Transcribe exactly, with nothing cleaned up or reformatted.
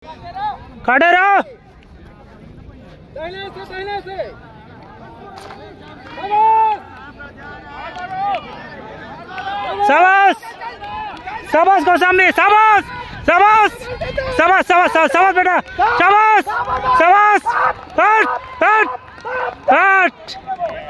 खड़े रहो। शाबाश शाबाश गोस्वामी, शाबाश शाबाश शाबाश शाबाश शाबाश बेटा, शाबाश शाबाश। हट हट हट।